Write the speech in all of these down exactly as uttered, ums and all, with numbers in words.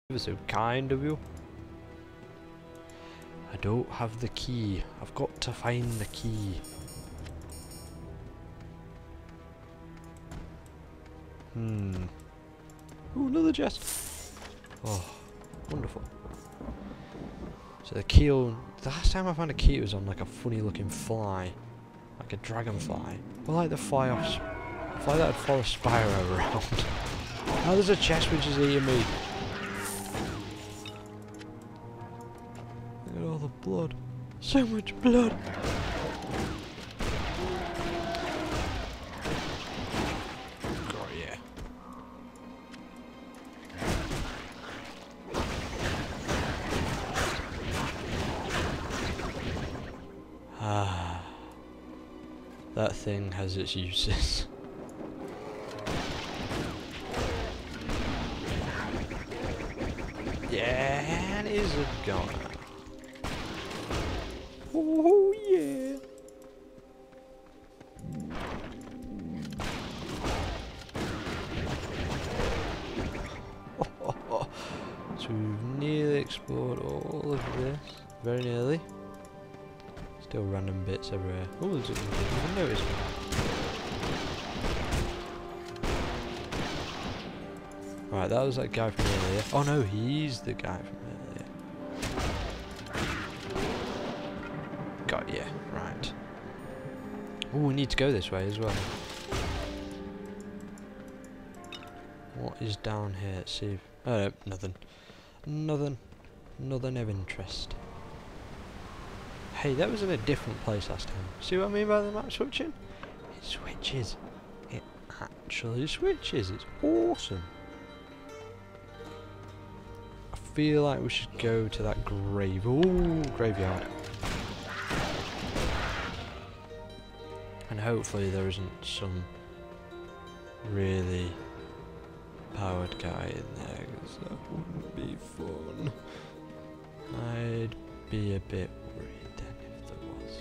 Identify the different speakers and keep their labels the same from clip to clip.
Speaker 1: So kind of you. I don't have the key. I've got to find the key. Hmm. Ooh, another chest. Oh, wonderful. So the key. The last time I found a key, it was on like a funny looking fly, like a dragonfly, or like the fly off, fly that would follow Spyro around. Oh, there's a chest which is eating me. Look at all the blood. So much blood. God, yeah. Ah. That thing has its uses. Yeah, and is it gone? Oh yeah! So we've nearly explored all of this. Very nearly. Still random bits everywhere. Oh, there's a window as well. Right, that was that guy from earlier. Oh no, he's the guy from earlier. Got yeah, right. Oh, we need to go this way as well. What is down here? Let's see. If, oh no, nothing. Nothing. Nothing of interest. Hey, that was in a different place last time. See what I mean by the map switching? It switches. It actually switches. It's awesome. I feel like we should go to that grave. Ooh, graveyard. And hopefully there isn't some really powered guy in there, because that wouldn't be fun. I'd be a bit worried then if there was.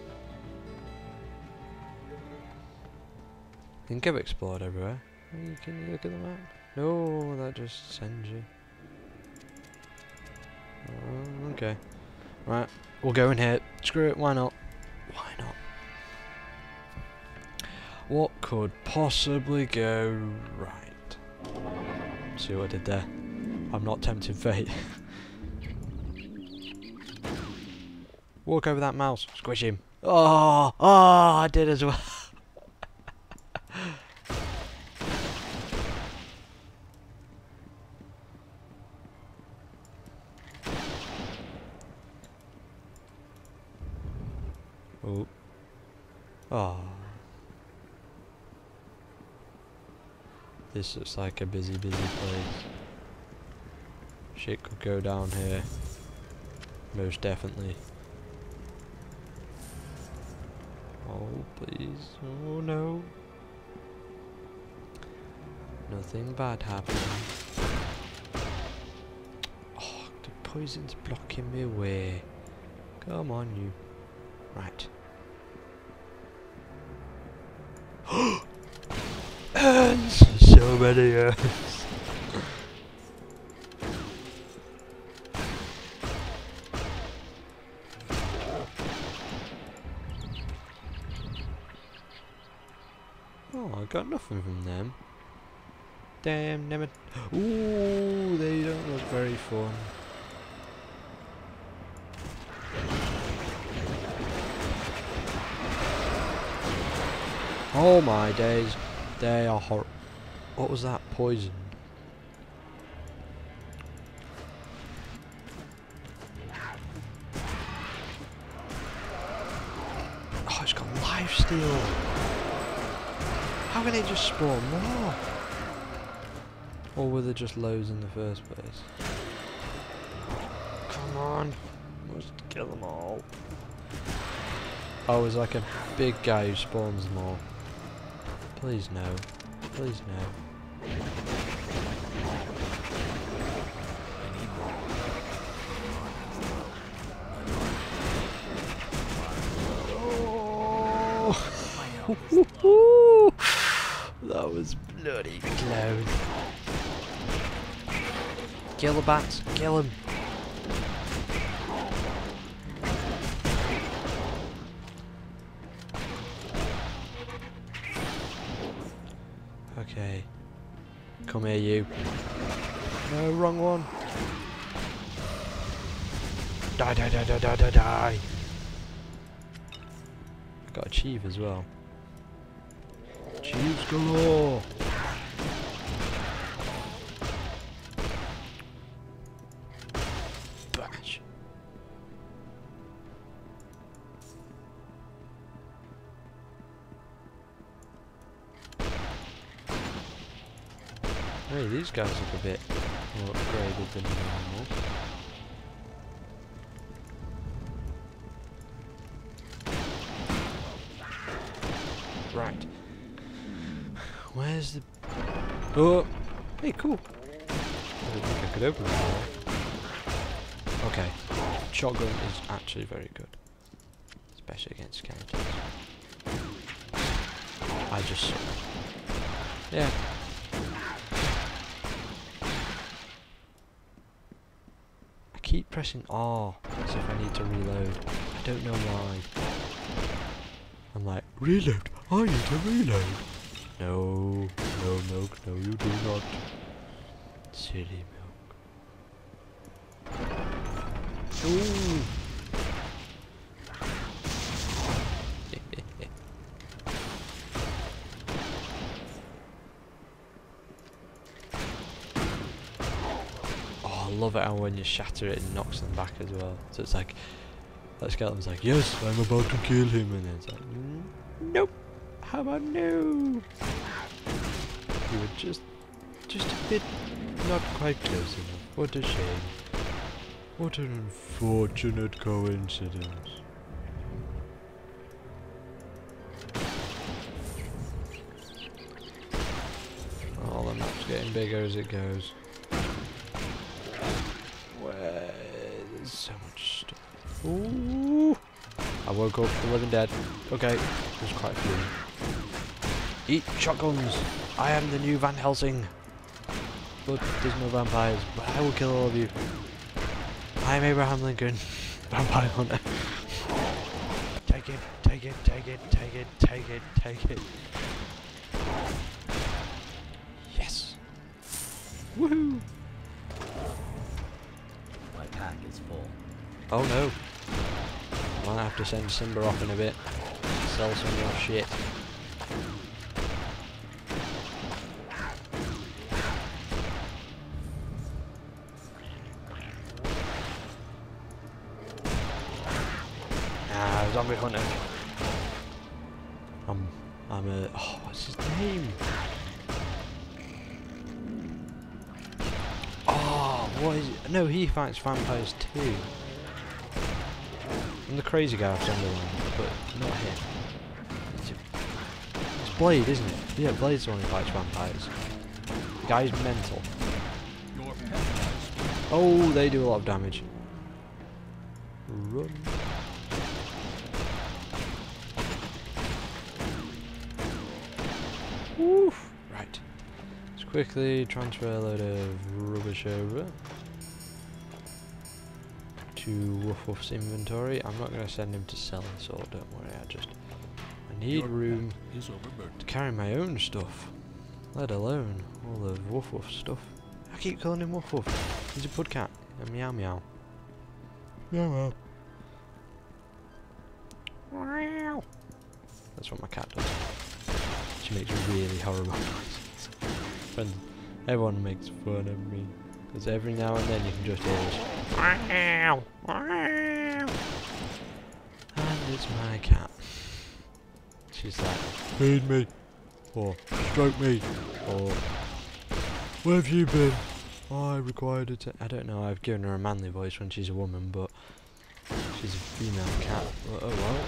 Speaker 1: I think I've explored everywhere. Can you look at the map? No, that just sends you. Oh, okay. Right, we'll go in here. Screw it, why not? Why not? What could possibly go right? See what I did there? I'm not tempting fate. Walk over that mouse. Squish him. Oh, oh, I did as well. Oh. Oh. This looks like a busy, busy place. Shit could go down here. Most definitely. Oh, please. Oh, no. Nothing bad happening. Oh, the poison's blocking me away. Come on, you. Right. Urns! So many urns. Oh, I got nothing from them. Damn, damn it. Ooh, they don't look very fun. Oh my days, they are hor- What was that? Poison. Oh, it's got lifesteal. How can it just spawn more? Or were there just loads in the first place? Come on, must kill them all. Oh, it's like a big guy who spawns them all. Please no. Please no. Oh. That was bloody close. Kill the bats. Kill him. Okay. Come here, you. No, wrong one. Die, die, die, die, die, die, die. I got achieve as well. Achieves galore. Bash. Hey, these guys look a bit more upgraded than normal. Right. Where's the... Oh! Hey, cool! I didn't think I could open it. Okay. Shotgun is actually very good. Especially against skeletons. I just suck. Yeah. I keep pressing R as if I need to reload. I don't know why. I'm like, reload! I need to reload! No, no milk, no you do not. Silly milk. Ooh! Oh, I love it how when you shatter it, it knocks them back as well. So it's like, that skeleton's like, yes, I'm about to kill him, and then it's like, mm, nope, how about no? You were just, just a bit not quite close enough. What a shame. What an unfortunate coincidence. Oh, the map's getting bigger as it goes. Where there's so much stuff. Ooh! I woke up the living dead. Okay, there's quite a few. Eat shotguns! I am the new Van Helsing! But there's no vampires, but I will kill all of you. I am Abraham Lincoln, vampire hunter. Take it, take it, take it, take it, take it, take it. Yes! Woohoo!
Speaker 2: My pack is full.
Speaker 1: Oh no. I might have to send Simba off in a bit. Sell some more shit. Ah, zombie hunter. I'm, I'm a, oh, what's his name? Oh, what is it? No, he fights vampires too. I'm the crazy guy off Sunderland, but not him. It's, it's Blade, isn't it? Yeah, Blade's the one who fights vampires. The guy's mental. Oh, they do a lot of damage. Run. Woof. Right. Let's quickly transfer a load of rubbish over to Woof Woof's inventory. I'm not going to send him to sell this all, don't worry, I just I need room to carry my own stuff, let alone all the Woof Woof stuff. I keep calling him Woof Woof. He's a pud cat. A meow meow. Meow meow. That's what my cat does. She makes really horrible noises. Friends, everyone makes fun of me. Because every now and then you can just hear this. And it's my cat. She's like, feed me, or stroke me, or where have you been? I required it. I don't know, I've given her a manly voice when she's a woman, but she's a female cat. Well, oh well.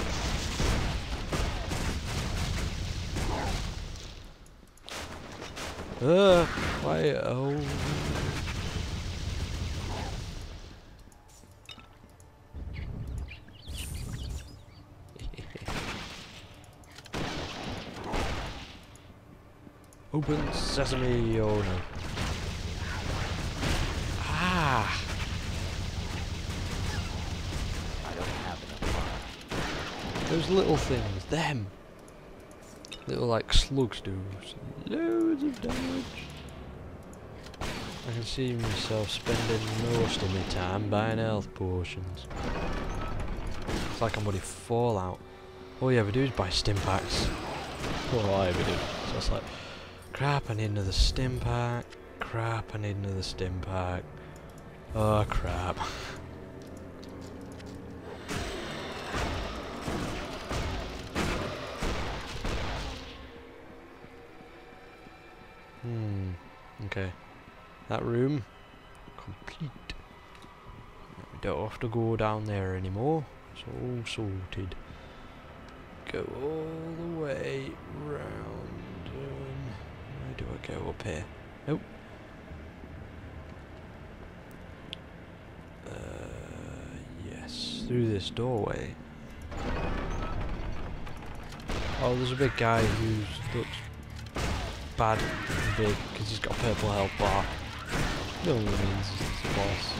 Speaker 1: Uh, why? Oh. Open sesame, oh no. Those little things, them. Little like slugs do loads of damage. I can see myself spending most of my time buying health potions. It's like I'm bloody Fallout. All you ever do is buy stim packs. All I ever do. So it's like, crap, I need another stim pack. Crap, I need another stim pack. Oh crap. Hmm. Okay. That room complete. We don't have to go down there anymore. It's all sorted. Go all the way round. Um, where do I go up here? Nope. Uh, yes, through this doorway. Oh, there's a big guy who looks bad and big because he's got a purple health bar. No one means it's a boss.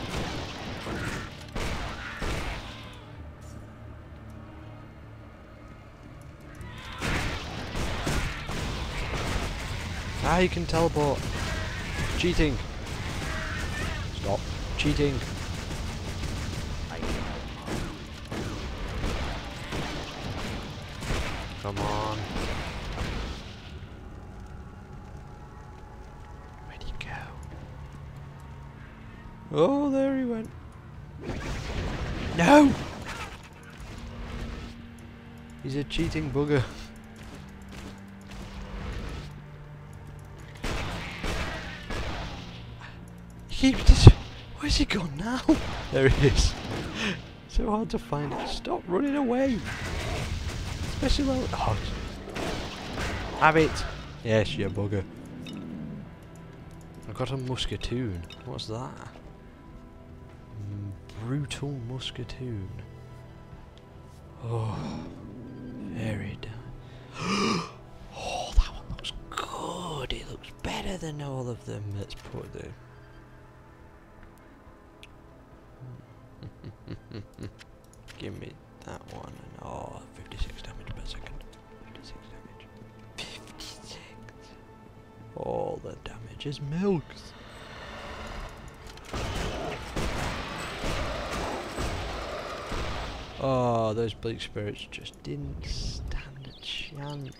Speaker 1: Ah, you can teleport. Cheating. Stop cheating. Come on. Where'd he go? Oh, there he went. No! He's a cheating bugger. He just, where's he gone now? There he is. So hard to find it. Stop running away. Especially when... Oh. Have it. Yes, you bugger. I've got a musketoon. What's that? Mm, brutal musketoon. Oh. Very nice. Oh, that one looks good. It looks better than all of them. Let's put there. Give me that one and oh, fifty-six damage per second. fifty-six damage. fifty-six. All the damage is milks. Oh, those bleak spirits just didn't stand a chance.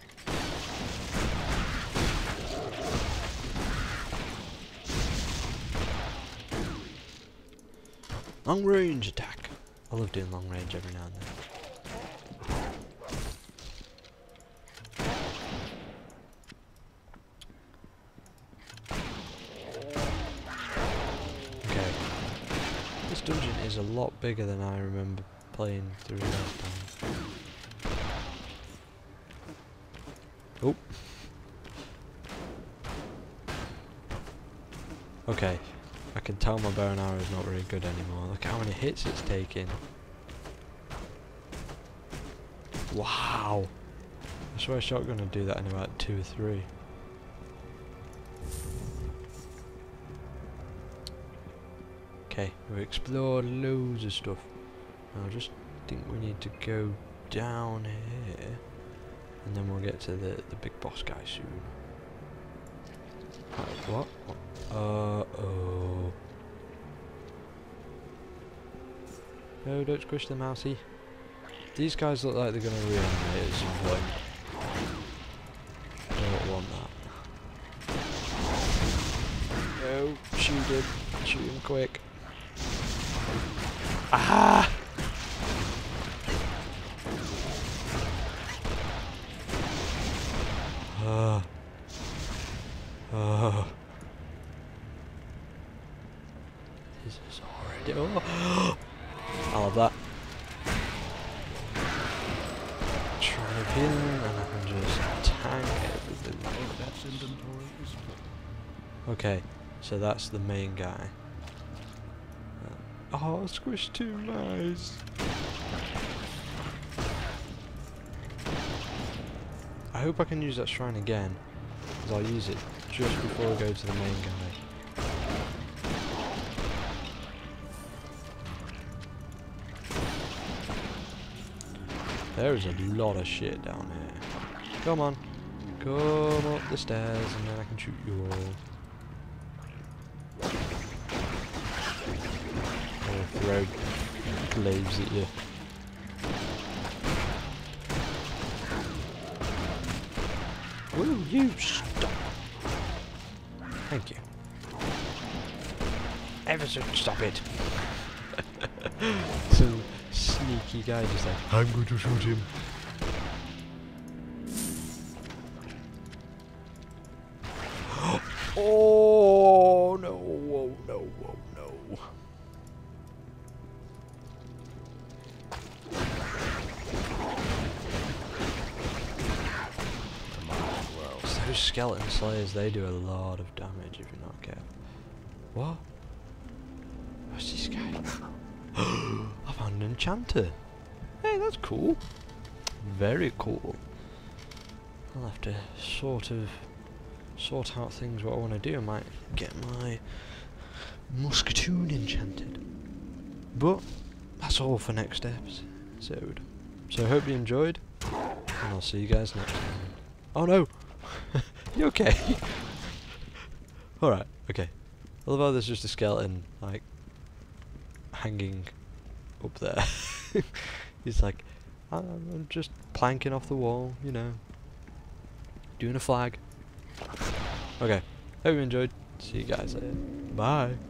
Speaker 1: Long range attack. I love doing long range every now and then. Okay. This dungeon is a lot bigger than I remember playing through last time. Oh. Okay. I can tell my bow and arrow is not very good anymore. Look how many hits it's taking. Wow. I swear a shotgun would do that in about two or three. Okay, we've explored loads of stuff. I just think we need to go down here. And then we'll get to the, the big boss guy soon. Uh, what? what? Uh oh. No, don't squish the mousey. These guys look like they're gonna reanimate at some point. I don't want that. No, shoot him. Shoot him quick. Ah! Uh. Uh. This is already. Oh. I love that. Try to heal and I can just tank everything. That's inventory is full. Okay, so that's the main guy. Uh, oh, squish too nice. I hope I can use that shrine again, because I'll use it just before I go to the main guy. There is a lot of shit down here. Come on. Come up the stairs and then I can shoot you all. Or throw glaives at you. Will you stop? Thank you. Ever so stop it. Some sneaky guy just like, I'm going to shoot him. Oh no, oh no, oh no. Well, those skeleton slayers, they do a lot of damage if you're not careful. What? What's this guy? I found an enchanter. Hey, that's cool. Very cool. I'll have to sort of sort out things what I want to do. I might get my musketoon enchanted. But that's all for next episode. So I hope you enjoyed, and I'll see you guys next time. Oh no! You okay? Alright, okay. I love how there's just a skeleton, like, hanging up there. He's like, I'm just planking off the wall, you know, doing a flag. Okay, hope you enjoyed. See you guys later. Bye.